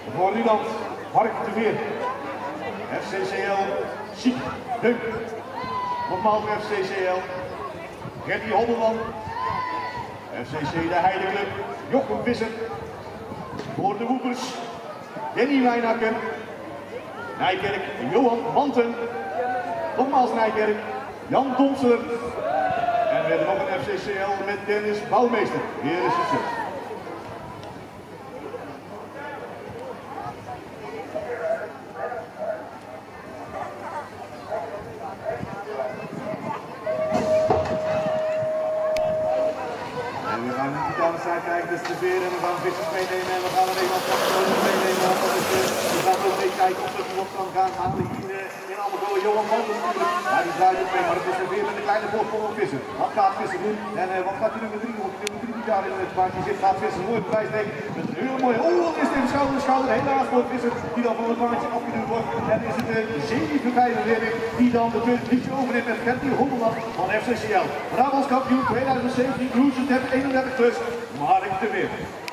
Voor Nederland, Mark de Veer. FCCL, Siep Dunk. Nogmaals voor FCCL, Gertie Hobbelman. FCC de Heideclub, Jochem Visser. Voor de Woepers, Jenny Wijnakker. Nijkerk, Johan Manten. Nogmaals Nijkerk, Jan Domsler. En we hebben nog een FCCL met Dennis Bouwmeester. Weer een succes. En we gaan niet aan de zijde kijken, dus de veer en we gaan vissers meenemen en we gaan een Nederlands kampioen meenemen. We gaan ook mee kijken of we het nog kan gaan halen hier in Almelo. Johan Manten natuurlijk. Ja, die draait ook mee, maar het is weer met een kleine voorsprong op vissen. Wat gaat vissen doen? En wat gaat hij nummer 3 doen? Nummer 3 die daar in het paardje zit, gaat vissen. Mooi bewijs denk ik. Met een heel mooi. Oh, is dit de schouder. Helaas voor het vissen die dan van het paardje afgeduwd wordt. En is het de 7 weer die dan de tweede liedje overneemt met Gertie Hobbelman van FCCL. Brabants kampioen 2017, Cruises 31 plus, Mark de Veer.